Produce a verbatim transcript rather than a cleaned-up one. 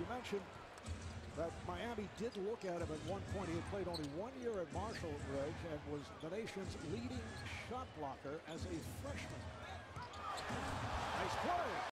You mentioned that Miami did look at him at one point. He had played only one year at Marshall Ridge and was the nation's leading shot blocker as a freshman. Nice play.